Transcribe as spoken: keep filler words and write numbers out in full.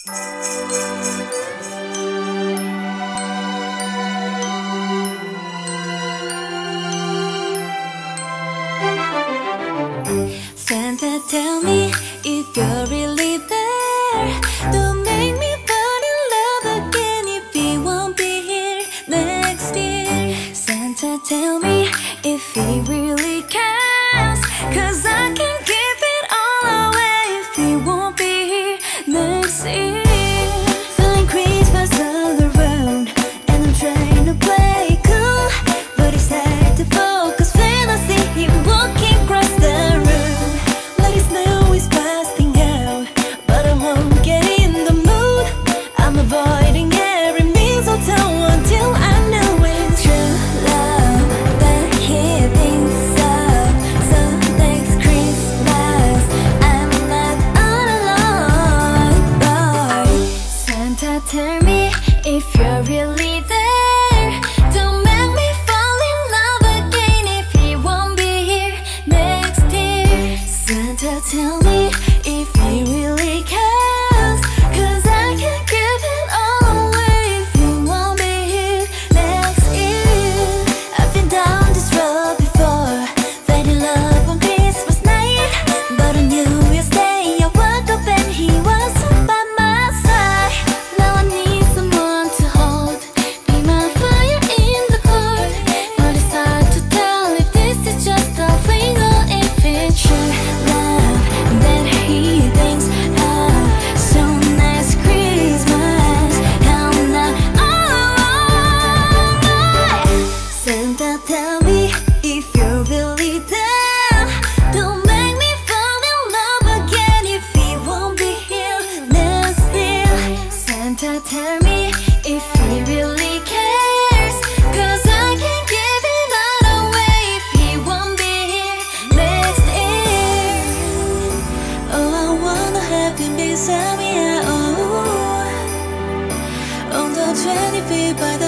Santa, tell me if you're really there. Don't make me fall in love again if he won't be here next year. Santa, tell me if he really cares, 'cause I can give it all away if he won't be here next year. Feeling Christmas all around, and I'm trying to play cool, but it's hard to focus when I see him walking across the room. Like his snow is busting out, but I won't get in the mood. I'm avoiding every mistletoe until I know it's true love that he thinks of. So next Christmas I'm not all alone, boy. Santa, tell me if you're really there. Don't make me fall in love again if he won't be here next year. Santa, tell me if he really cares, 'cause I can give it all away if he won't be here next year. I've been down this road before, finding love on Christmas night, but on New Year's Day I woke up and he wasn't by my side. Now I need someone to hold, be my fire in the cold, but it's hard to tell if this is just a fling or if it's true love that he thinks of. So next Christmas I'm not all alone, boy. Santa, tell me if you're really there. Don't make me fall in love again if he won't be here next year. Santa, tell me if he really cares, 'cause I can give it all away if he won't be here next year. Oh, I wanna have him beside me, oh, on the twenty-fifth by the